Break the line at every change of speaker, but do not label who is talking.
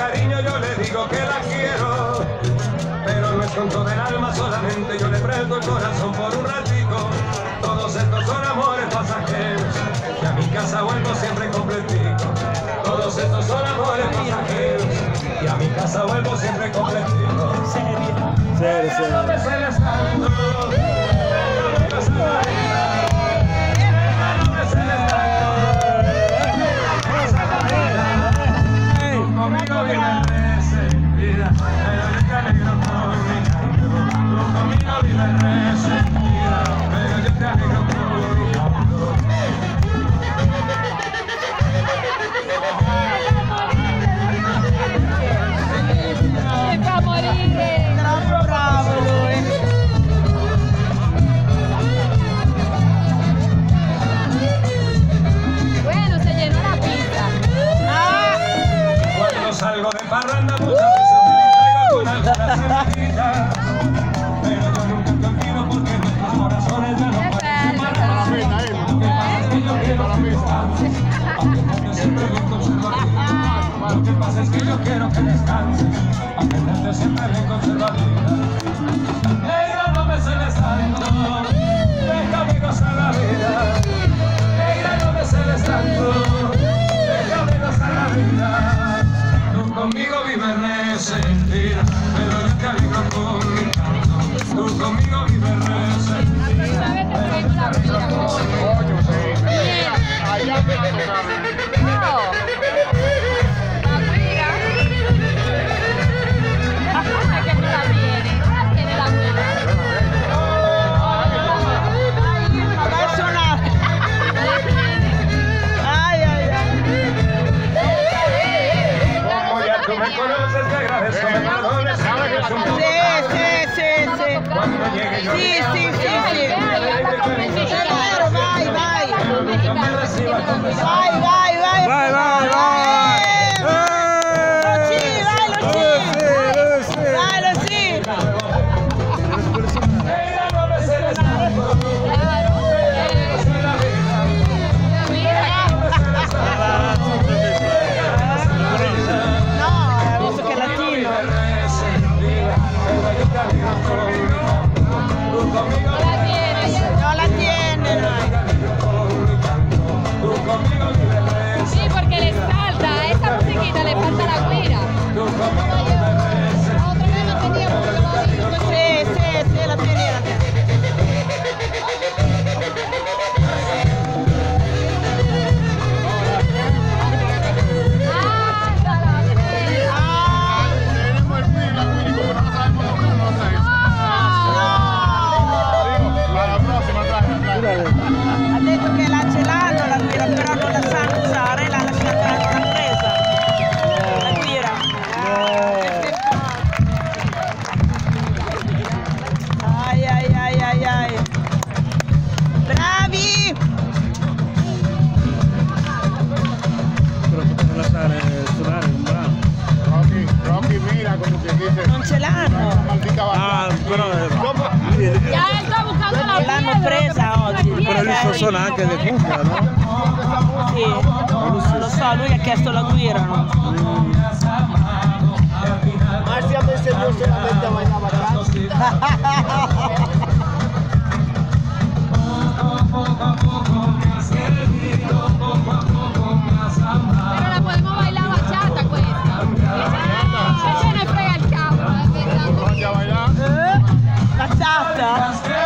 cariño yo le digo que la quiero, pero no es con todo el alma, solamente yo le presto el corazón por un ratico. Todos estos son amores pasajeros, y a mi casa vuelvo siempre completico. Todos estos son amores pasajeros, y a mi casa vuelvo siempre completico.
Serio.
No me celes tanto, déjame pasar la vida. No me celes tanto, pasa la vida. Tú conmigo vives resentida, pero yo te alegro por mi canto. Tú conmigo vives resentida, pero yo te alegro por mi canto.
Se va a morir.
Bravo lui.
Bueno, se llenó la pista.
Cuando salgo de parranda muchas veces me distraigo con alguna serenita, pero yo nunca te olvido porque nuestros corazones ya no parecen marcar. Lo que pasa es que yo quiero que descanses, aunque yo siempre bien conservadita. Lo que pasa es que yo quiero que descanses, aunque yo siempre bien conservadita. Negra, no me celes tanto, déjame gozar la vida. Negra, no me celes tanto, déjame gozar la vida. Tú conmigo vives resentida, pero yo te alegro con mi canto. Tú conmigo vives resentida, pero yo te alegro con mi canto. Tú me conoces, te agradezco, me perdones, sabes que es un poco tarde.
Sí.
Cuando llegue yo
Sí. Claro, vai. Lucy.
Negra, no me celes tanto, déjame gozar la vida. Negra, no me celes tanto, déjame gozar la vida.
No, visto che è latino. No la tiene, no.
Sí, porque le falta, a esta musiquita le falta la guira. La otra vez no teníamos que lo digo.
Sí, la tiene. Ha detto che la ce l'hanno la guida, però non la sanno usare, l'ha lasciata presa. La guida. Ai. Bravi!
Però potete lasciare suonare un brano.
Rocky mira como que dice.
Non ce l'hanno.
Maldita
Ah, però
Ya él está buscando la
L'hanno
piedra,
presa oggi.
però lui suona anche le cuffie, no?
Sì, non lo so, lui ha chiesto la guida, no?
Marcia me enseñó solamente a bailar bacán.
pero la podemos bailar bachata con esta. Ella no frega el cabo.
¿Vamos a bailar?
La chat?